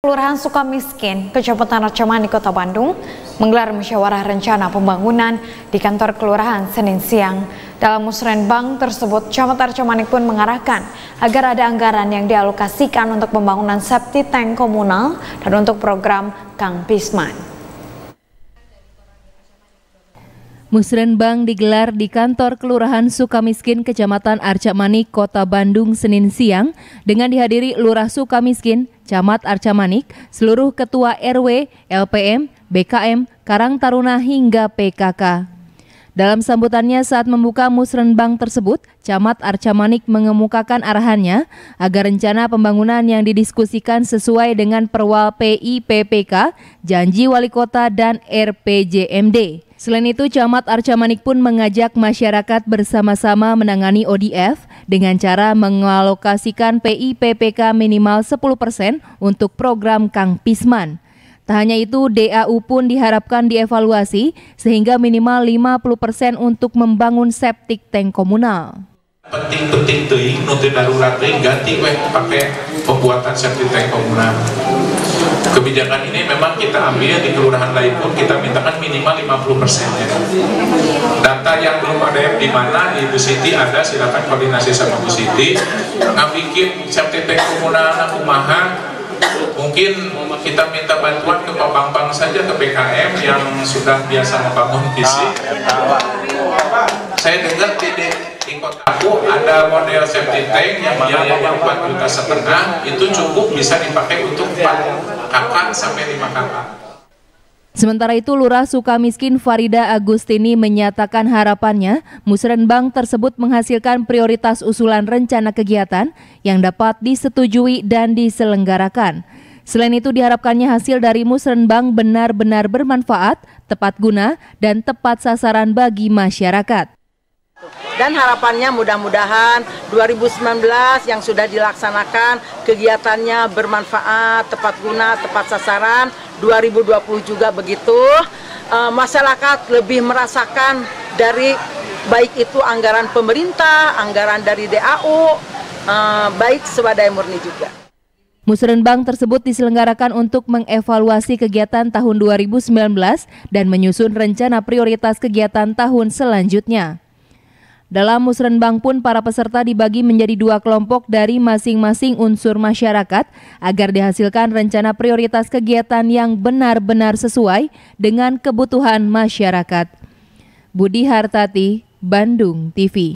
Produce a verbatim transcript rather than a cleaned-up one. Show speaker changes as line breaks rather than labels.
Kelurahan Sukamiskin, Kecamatan Arca-Manik, Kota Bandung, menggelar musyawarah rencana pembangunan di kantor kelurahan Senin siang. Dalam musrenbang tersebut, Camat Arca-Manik pun mengarahkan agar ada anggaran yang dialokasikan untuk pembangunan septic tank komunal dan untuk program Kang Pisman.
Musrenbang digelar di kantor Kelurahan Sukamiskin, Kecamatan Arca-Manik, Kota Bandung, Senin siang dengan dihadiri Lurah Sukamiskin, Camat Arca-Manik, seluruh Ketua R W, L P M, B K M, Karang Taruna hingga P K K. Dalam sambutannya saat membuka musrenbang tersebut, Camat Arca-Manik mengemukakan arahannya agar rencana pembangunan yang didiskusikan sesuai dengan Perwal P I P P K, Janji Wali Kota dan R P J M D. Selain itu, Camat Arca-Manik pun mengajak masyarakat bersama-sama menangani O D F dengan cara mengalokasikan P I P P K minimal sepuluh persen untuk program Kang Pisman. Tak hanya itu, D A U pun diharapkan dievaluasi sehingga minimal lima puluh persen untuk membangun septic tank komunal.
Penting-penting teuing nu teu darurat teuing ganti weh pakai pembuatan septic tank komunal. Kebijakan ini memang kita ambil di kelurahan lain pun kita mintakan minimal lima puluh persen ya. Data yang belum ada di mana Ibu Siti ada, silakan koordinasi sama Bu Siti. Ngabikin septic tank komunal kumaha. Mungkin kita minta bantuan ke Pak Bambang saja, ke B K M yang sudah biasa membangun fisik. Saya dengar di, di kotaku ada model septic tank yang biayanya empat juta setengah, itu cukup bisa dipakai untuk empat kakak sampai lima kakak.
Sementara itu, Lurah Sukamiskin Farida Agustini menyatakan harapannya musrenbang tersebut menghasilkan prioritas usulan rencana kegiatan yang dapat disetujui dan diselenggarakan. Selain itu, diharapkannya hasil dari musrenbang benar-benar bermanfaat, tepat guna, dan tepat sasaran bagi masyarakat.
Dan harapannya mudah-mudahan dua ribu sembilan belas yang sudah dilaksanakan kegiatannya bermanfaat, tepat guna, tepat sasaran. dua ribu dua puluh juga begitu. E, masyarakat lebih merasakan dari baik itu anggaran pemerintah, anggaran dari D A U, e, baik swadaya murni juga.
Musrenbang tersebut diselenggarakan untuk mengevaluasi kegiatan tahun dua ribu sembilan belas dan menyusun rencana prioritas kegiatan tahun selanjutnya. Dalam musrenbang pun para peserta dibagi menjadi dua kelompok dari masing-masing unsur masyarakat agar dihasilkan rencana prioritas kegiatan yang benar-benar sesuai dengan kebutuhan masyarakat. Budi Hartati, Bandung T V.